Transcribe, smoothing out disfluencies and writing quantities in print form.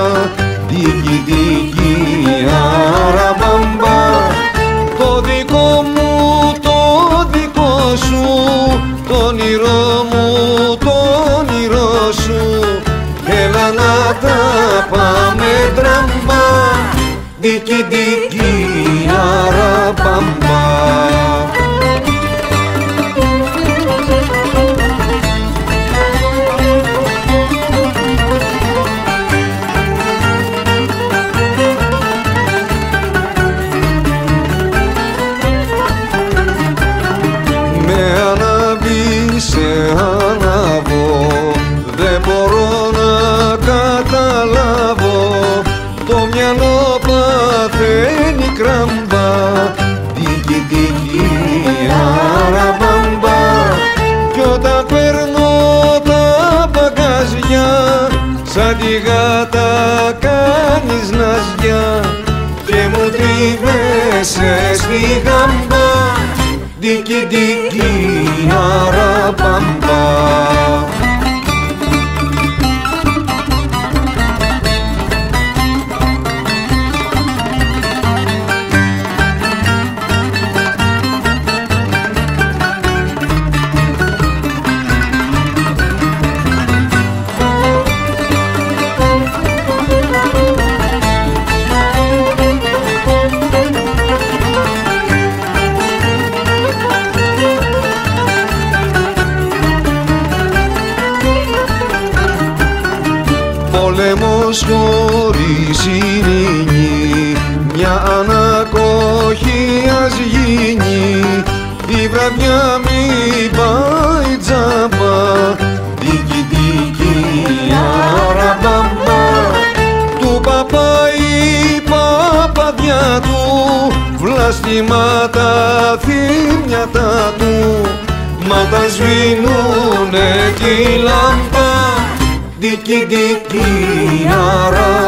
δίκη δίκη αραμπάμπα. Το δικό μου, το δικό σου, το όνειρό μου, το όνειρό σου, έλα να τα πάμε τράμπα, δίκη δίκη αραμπάμπα. Δεν μπορώ να καταλάβω, το μυαλό παθαίνει κράμπα, δίκη δίκη αραμπάμπα. Κι όταν παίρνω τα παγκάζια, σαν τη γάτα κάνεις ναζιά και μου τρίβεσαι στη γάμπα, δίκη δίκη αραμπάμπα. Πόλεμος χωρίς ειρήνη, μια ανακοχή ας γίνει, η βραδιά μη πάει τζάμπα, δίκη δίκη αραμπάμπα. Του παπά η παπαδιά του, βλαστημάτα θυμιατά του, μα τα σβήνουνε τη λάμπα, δίκη δίκη αραμπάμπα.